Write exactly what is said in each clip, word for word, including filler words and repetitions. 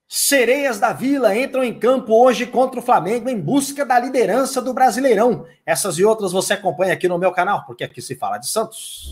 Sereias da Vila entram em campo hoje contra o Flamengo em busca da liderança do Brasileirão. Essas e outras você acompanha aqui no meu canal, porque aqui se fala de Santos.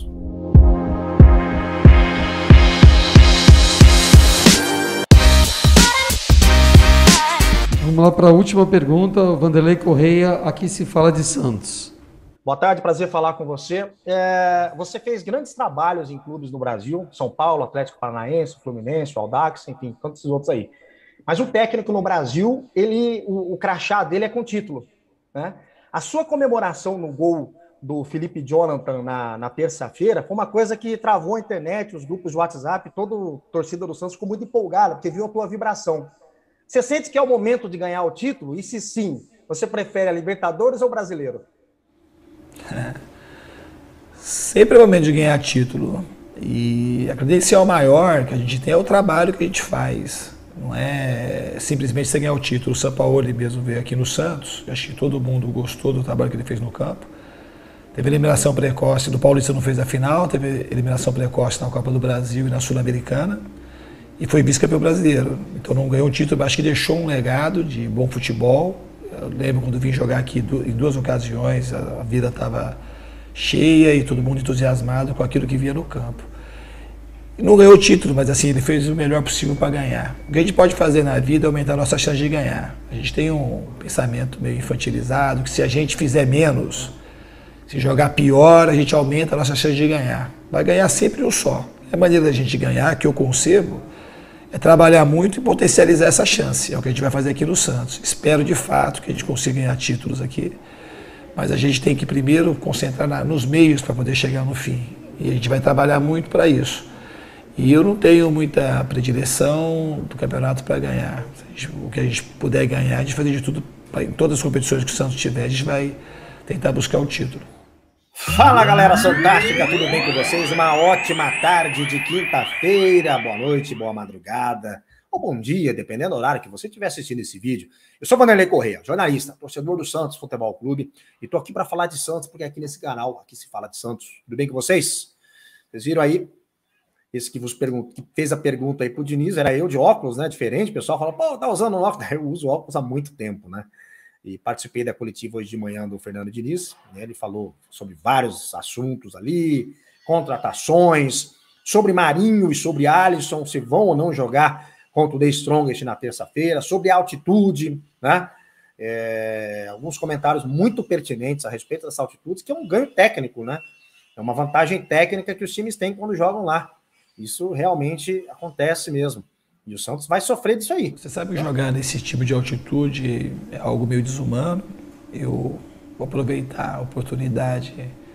Vamos lá para a última pergunta, Vanderlei Correia, aqui se fala de Santos. Boa tarde, prazer falar com você. É, você fez grandes trabalhos em clubes no Brasil, São Paulo, Atlético Paranaense, Fluminense, Audax, enfim, tantos outros aí. Mas o técnico no Brasil, ele, o, o crachá dele é com título, né? A sua comemoração no gol do Felipe Jonathan na, na terça-feira foi uma coisa que travou a internet, os grupos de WhatsApp, toda a torcida do Santos ficou muito empolgada, porque viu a tua vibração. Você sente que é o momento de ganhar o título? E se sim, você prefere a Libertadores ou o Brasileiro? Sempre é o momento de ganhar título. E a credencial maior que a gente tem é o trabalho que a gente faz. Não é simplesmente você ganhar o título. O Sampaoli mesmo veio aqui no Santos. Acho que todo mundo gostou do trabalho que ele fez no campo. Teve eliminação precoce, do Paulista não fez a final, teve eliminação precoce na Copa do Brasil e na Sul-Americana. E foi vice-campeão brasileiro. Então não ganhou o título, acho que deixou um legado de bom futebol. Eu lembro quando vim jogar aqui em duas ocasiões, a vida estava cheia e todo mundo entusiasmado com aquilo que via no campo. Não ganhou o título, mas assim, ele fez o melhor possível para ganhar. O que a gente pode fazer na vida é aumentar a nossa chance de ganhar. A gente tem um pensamento meio infantilizado, que se a gente fizer menos, se jogar pior, a gente aumenta a nossa chance de ganhar. Vai ganhar sempre um só. A maneira da gente ganhar, que eu concebo, é trabalhar muito e potencializar essa chance. É o que a gente vai fazer aqui no Santos. Espero de fato que a gente consiga ganhar títulos aqui, mas a gente tem que primeiro concentrar na, nos meios para poder chegar no fim. E a gente vai trabalhar muito para isso. E eu não tenho muita predileção do campeonato para ganhar. O que a gente puder ganhar, a gente fazer de tudo, pra, em todas as competições que o Santos tiver, a gente vai tentar buscar o título. Fala, galera fantástica, tudo bem com vocês? Uma ótima tarde de quinta-feira, boa noite, boa madrugada, ou bom dia, dependendo do horário que você estiver assistindo esse vídeo. Eu sou Vanderlei Correia, jornalista, torcedor do Santos Futebol Clube, e tô aqui para falar de Santos, porque aqui nesse canal, aqui se fala de Santos. Tudo bem com vocês? Vocês viram aí? Esse que, vos pergun- que fez a pergunta aí pro Diniz, era eu de óculos, né? Diferente, o pessoal fala, pô, tá usando óculos. Eu uso óculos há muito tempo, né? E participei da coletiva hoje de manhã do Fernando Diniz, né? Ele falou sobre vários assuntos ali, contratações, sobre Marinho e sobre Alisson, se vão ou não jogar contra o The Strongest na terça-feira, sobre altitude, né? É, alguns comentários muito pertinentes a respeito dessa altitude, que é um ganho técnico, né? É uma vantagem técnica que os times têm quando jogam lá. Isso realmente acontece mesmo. E o Santos vai sofrer disso aí. Você sabe que jogar nesse tipo de altitude é algo meio desumano. Eu vou aproveitar a oportunidade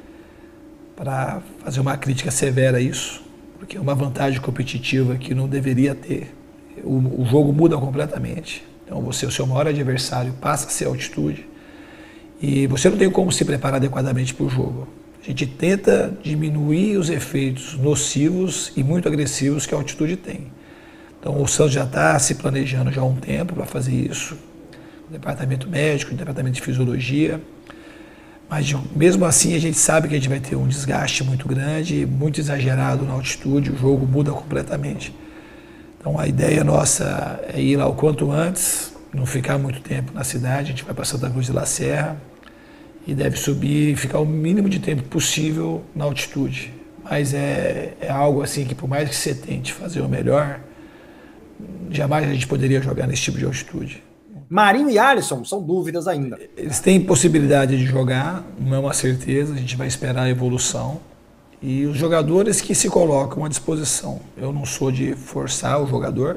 para fazer uma crítica severa a isso, porque é uma vantagem competitiva que não deveria ter. O, o jogo muda completamente. Então você, o seu maior adversário passa a ser a altitude e você não tem como se preparar adequadamente para o jogo. A gente tenta diminuir os efeitos nocivos e muito agressivos que a altitude tem. Então o Santos já está se planejando já há um tempo para fazer isso. O departamento médico, o departamento de fisiologia. Mas de, mesmo assim a gente sabe que a gente vai ter um desgaste muito grande, muito exagerado na altitude, o jogo muda completamente. Então a ideia nossa é ir lá o quanto antes, não ficar muito tempo na cidade, a gente vai para Santa Cruz de La Serra, e deve subir e ficar o mínimo de tempo possível na altitude. Mas é, é algo assim que por mais que você tente fazer o melhor, jamais a gente poderia jogar nesse tipo de altitude. Marinho e Alisson são dúvidas ainda. Eles têm possibilidade de jogar, não é uma certeza, a gente vai esperar a evolução. E os jogadores que se colocam à disposição. Eu não sou de forçar o jogador.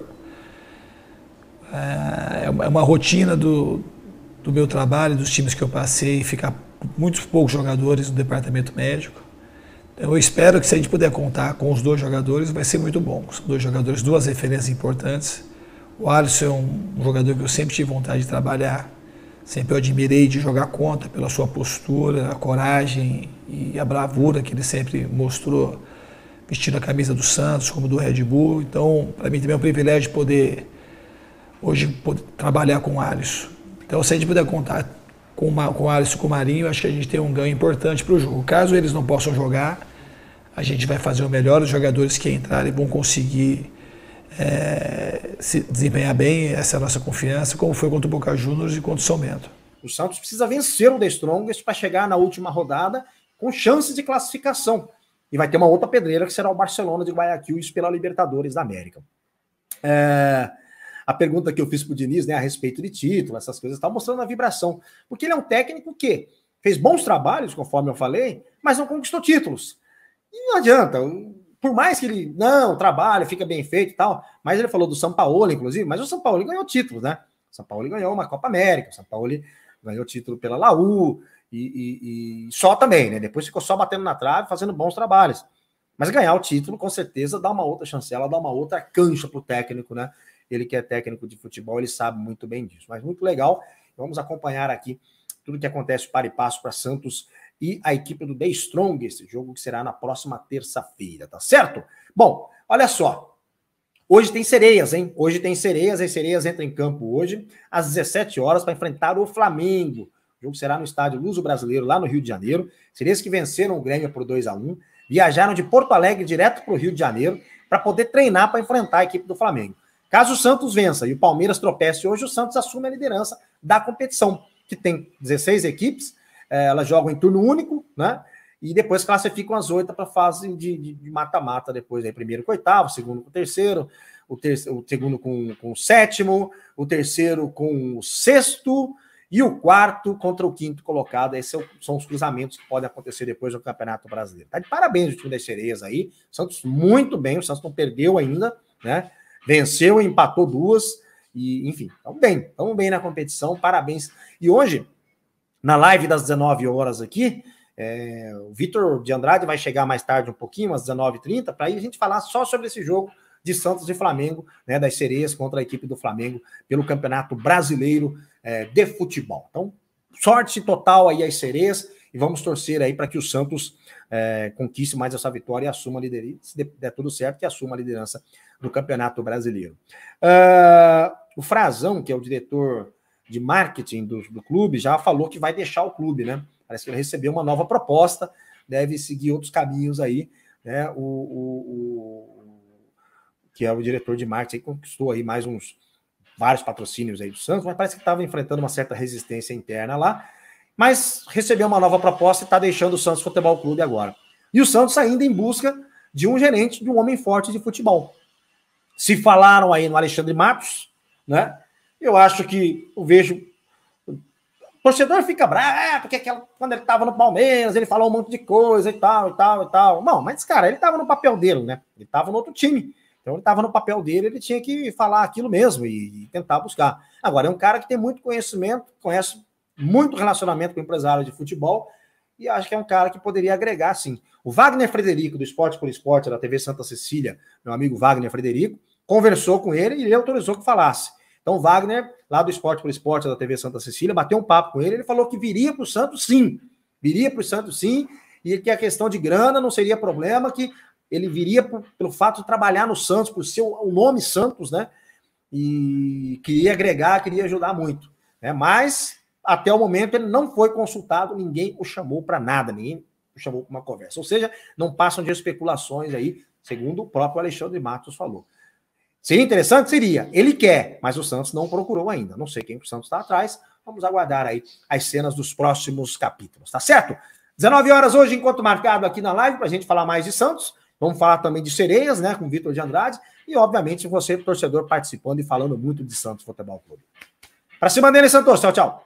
É uma rotina do... do meu trabalho, dos times que eu passei, ficar muitos poucos jogadores no departamento médico. Eu espero que se a gente puder contar com os dois jogadores, vai ser muito bom. São dois jogadores, duas referências importantes. O Alisson é um jogador que eu sempre tive vontade de trabalhar, sempre eu admirei de jogar contra pela sua postura, a coragem e a bravura que ele sempre mostrou vestindo a camisa do Santos, como do Red Bull. Então, para mim também é um privilégio poder hoje poder trabalhar com o Alisson. Então, se a gente puder contar com, uma, com o Alisson e com o Marinho, acho que a gente tem um ganho importante para o jogo. Caso eles não possam jogar, a gente vai fazer o melhor, os jogadores que entrarem vão conseguir é, se desempenhar bem, essa é a nossa confiança, como foi contra o Boca Juniors e contra o São Bento. O Santos precisa vencer o The Strongest para chegar na última rodada com chances de classificação. E vai ter uma outra pedreira que será o Barcelona de Guayaquil, isso pela Libertadores da América. É, a pergunta que eu fiz para o Diniz, né, a respeito de título, essas coisas, está mostrando a vibração. Porque ele é um técnico que fez bons trabalhos, conforme eu falei, mas não conquistou títulos. E não adianta, por mais que ele, não, trabalha, fica bem feito e tal, mas ele falou do São Paulo, inclusive, mas o São Paulo ganhou títulos, né? O São Paulo ganhou uma Copa América, o São Paulo ganhou título pela Laú, e, e, e só também, né? Depois ficou só batendo na trave, fazendo bons trabalhos. Mas ganhar o título, com certeza, dá uma outra chancela, dá uma outra cancha para o técnico, né? Ele que é técnico de futebol, ele sabe muito bem disso. Mas muito legal, vamos acompanhar aqui tudo que acontece para e passo para Santos e a equipe do The Strongest, jogo que será na próxima terça-feira, tá certo? Bom, olha só, hoje tem sereias, hein? Hoje tem sereias, as sereias entram em campo hoje, às dezessete horas, para enfrentar o Flamengo. O jogo será no estádio Luso Brasileiro, lá no Rio de Janeiro. Sereias que venceram o Grêmio por dois a um, viajaram de Porto Alegre direto para o Rio de Janeiro para poder treinar para enfrentar a equipe do Flamengo. Caso o Santos vença e o Palmeiras tropece hoje, o Santos assume a liderança da competição, que tem dezesseis equipes, elas jogam em turno único, né? E depois classificam as oito para a fase de mata-mata, depois aí, primeiro com o oitavo, segundo com o terceiro, o, terceiro, o segundo com, com o sétimo, o terceiro com o sexto e o quarto contra o quinto colocado. Esses são os cruzamentos que podem acontecer depois do Campeonato Brasileiro. Tá de parabéns o time das sereias aí, o Santos muito bem, o Santos não perdeu ainda, né? Venceu e empatou duas, e enfim, estamos bem, estamos bem na competição, parabéns. E hoje, na live das dezenove horas aqui, é, o Vitor de Andrade vai chegar mais tarde um pouquinho, às dezenove e trinta, para aí a gente falar só sobre esse jogo de Santos e Flamengo, né, das sereias contra a equipe do Flamengo pelo Campeonato Brasileiro é, de Futebol. Então, sorte total aí às sereias e vamos torcer aí para que o Santos é, conquiste mais essa vitória e assuma a liderança, se der tudo certo, que assuma a liderança do Campeonato Brasileiro. Uh, o Frazão, que é o diretor de marketing do, do clube, já falou que vai deixar o clube, né? Parece que ele recebeu uma nova proposta, deve seguir outros caminhos aí, né? O, o, o que é o diretor de marketing, conquistou aí mais uns vários patrocínios aí do Santos, mas parece que estava enfrentando uma certa resistência interna lá, mas recebeu uma nova proposta e está deixando o Santos Futebol Clube agora. E o Santos ainda em busca de um gerente, de um homem forte de futebol. Se falaram aí no Alexandre Matos, né? Eu acho que eu vejo. O torcedor fica bravo, porque aquela, quando ele estava no Palmeiras, ele falou um monte de coisa e tal, e tal, e tal. Não, mas, cara, ele estava no papel dele, né? Ele estava no outro time. Então, ele estava no papel dele, ele tinha que falar aquilo mesmo e, e tentar buscar. Agora, é um cara que tem muito conhecimento, conhece muito relacionamento com empresário de futebol, e acho que é um cara que poderia agregar, sim. O Wagner Frederico, do Esporte por Esporte, da T V Santa Cecília, meu amigo Wagner Frederico, conversou com ele e ele autorizou que falasse. Então, o Wagner, lá do Esporte por Esporte, da T V Santa Cecília, bateu um papo com ele, ele falou que viria para o Santos, sim. Viria para o Santos, sim, e que a questão de grana não seria problema, que ele viria por, pelo fato de trabalhar no Santos, por ser o nome Santos, né? E queria agregar, queria ajudar muito. Né? Mas, até o momento, ele não foi consultado, ninguém o chamou para nada, ninguém o chamou para uma conversa. Ou seja, não passam de especulações aí, segundo o próprio Alexandre Matos falou. Seria interessante? Seria. Ele quer, mas o Santos não procurou ainda. Não sei quem o Santos está atrás. Vamos aguardar aí as cenas dos próximos capítulos, tá certo? dezenove horas hoje, enquanto marcado aqui na live, para a gente falar mais de Santos. Vamos falar também de sereias, né, com o Vitor de Andrade. E, obviamente, você, torcedor, participando e falando muito de Santos Futebol Clube. Para cima dele, Santos. Tchau, tchau.